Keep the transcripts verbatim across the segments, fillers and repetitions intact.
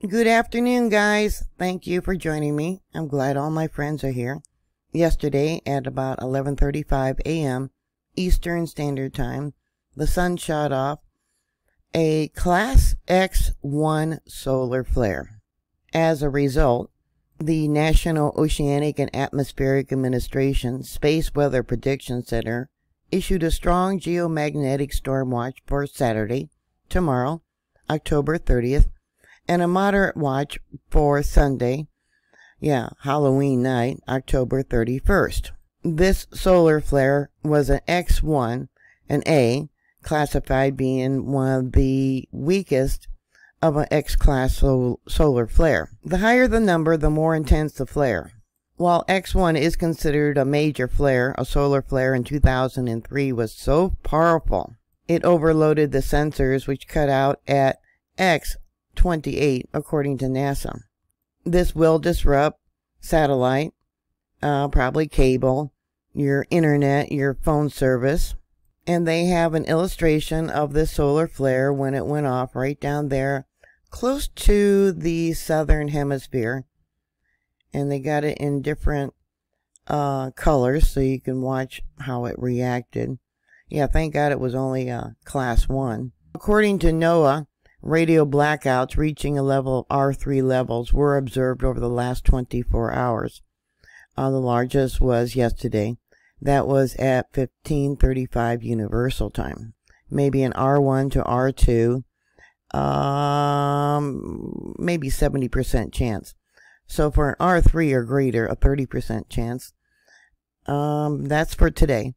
Good afternoon, guys. Thank you for joining me. I'm glad all my friends are here. Yesterday at about eleven thirty-five a m Eastern Standard Time, the sun shot off a Class X one solar flare. As a result, the National Oceanic and Atmospheric Administration Space Weather Prediction Center issued a strong geomagnetic storm watch for Saturday, tomorrow, October thirtieth, and a moderate watch for Sunday, yeah, Halloween night, October thirty-first. This solar flare was an X one, an A, classified being one of the weakest of an X-class sol solar flare. The higher the number, the more intense the flare. While X one is considered a major flare, a solar flare in two thousand three was so powerful, it overloaded the sensors, which cut out at X twenty-eight, according to NASA. This will disrupt satellite, uh, probably cable, your internet, your phone service. And they have an illustration of this solar flare when it went off right down there, close to the southern hemisphere. And they got it in different uh, colors so you can watch how it reacted. Yeah, thank God it was only uh, class one. According to NOAA, radio blackouts reaching a level of R three levels were observed over the last twenty-four hours. Uh, the largest was yesterday. That was at fifteen thirty-five Universal Time. Maybe an R one to R two. Um, maybe seventy percent chance. So for an R three or greater, a thirty percent chance. Um, that's for today.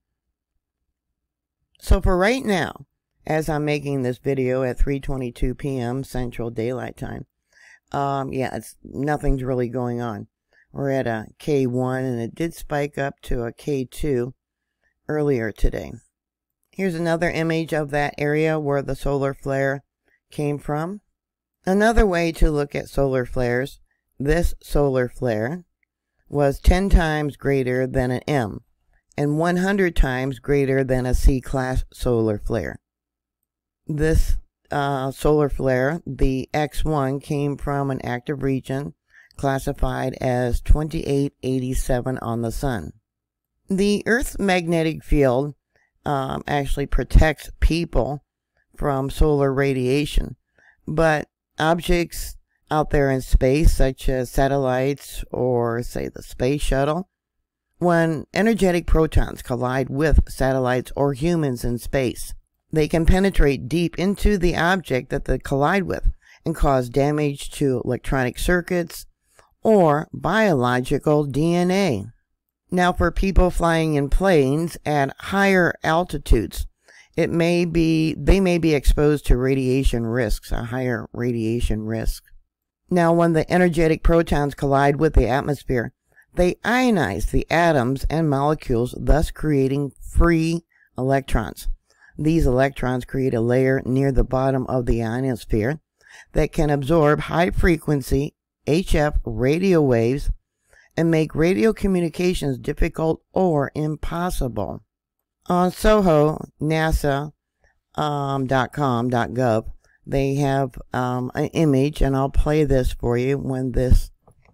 So for right now, as I'm making this video at three twenty-two p m Central Daylight Time, um, yeah, it's nothing's really going on. We're at a K one, and it did spike up to a K two earlier today. Here's another image of that area where the solar flare came from. Another way to look at solar flares, this solar flare was ten times greater than an M and one hundred times greater than a C-class solar flare. This uh, solar flare, the X one, came from an active region classified as twenty-eight eighty-seven on the sun. The Earth's magnetic field um, actually protects people from solar radiation, but objects out there in space, such as satellites or, say, the space shuttle, when energetic protons collide with satellites or humans in space, they can penetrate deep into the object that they collide with and cause damage to electronic circuits or biological D N A. Now, for people flying in planes at higher altitudes, it may be they may be exposed to radiation risks, a higher radiation risk. Now, when the energetic protons collide with the atmosphere, they ionize the atoms and molecules, thus creating free electrons. These electrons create a layer near the bottom of the ionosphere that can absorb high-frequency H F radio waves and make radio communications difficult or impossible. On Soho, NASA um, .com .gov, they have um, an image, and I'll play this for you, when this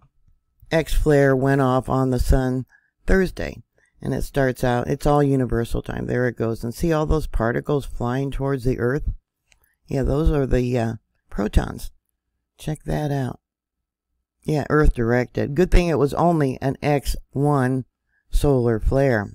X flare went off on the sun Thursday. And it starts out, it's all universal time. There it goes. And see all those particles flying towards the Earth? Yeah, those are the uh, protons. Check that out. Yeah, Earth directed. Good thing it was only an X one solar flare.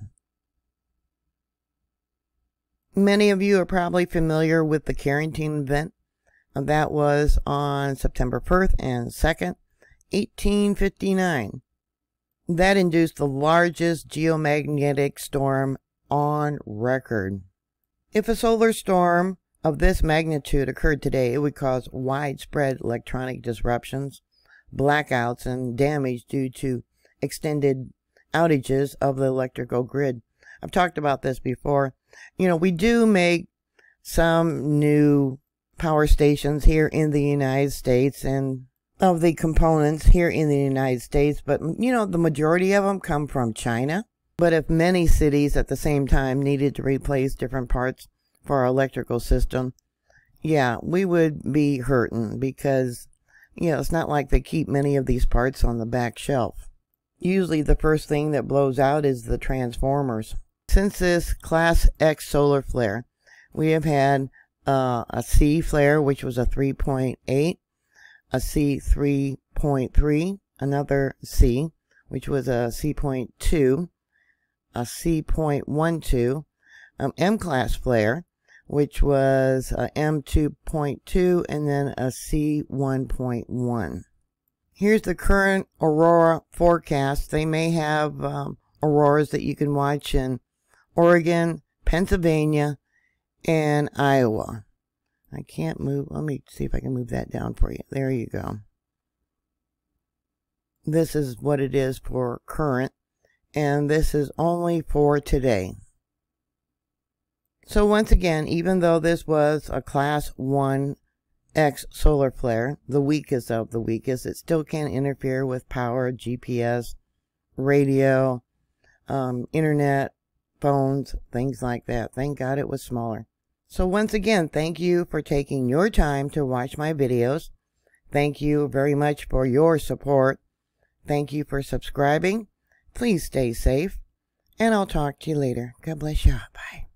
Many of you are probably familiar with the Carrington event. That was on September first and second, eighteen fifty-nine. That induced the largest geomagnetic storm on record. If a solar storm of this magnitude occurred today, it would cause widespread electronic disruptions, blackouts, and damage due to extended outages of the electrical grid. I've talked about this before. You know, we do make some new power stations here in the United States, and of the components here in the United States, but you know, the majority of them come from China. But if many cities at the same time needed to replace different parts for our electrical system, yeah, we would be hurting, because you know, it's not like they keep many of these parts on the back shelf. Usually the first thing that blows out is the transformers. Since this Class X solar flare, we have had uh, a C flare, which was a three point eight, a C three point three, another C, which was a C point two, a C point one two, um, M-class flare, which was a M two point two, and then a C one point one. Here's the current aurora forecast. They may have um, auroras that you can watch in Oregon, Pennsylvania, and Iowa. I can't move. Let me see if I can move that down for you. There you go. This is what it is for current, and this is only for today. So once again, even though this was a Class one X solar flare, the weakest of the weakest, it still can interfere with power, G P S, radio, um, internet, phones, things like that. Thank God it was smaller. So once again, thank you for taking your time to watch my videos. Thank you very much for your support. Thank you for subscribing. Please stay safe, and I'll talk to you later. God bless you. Bye.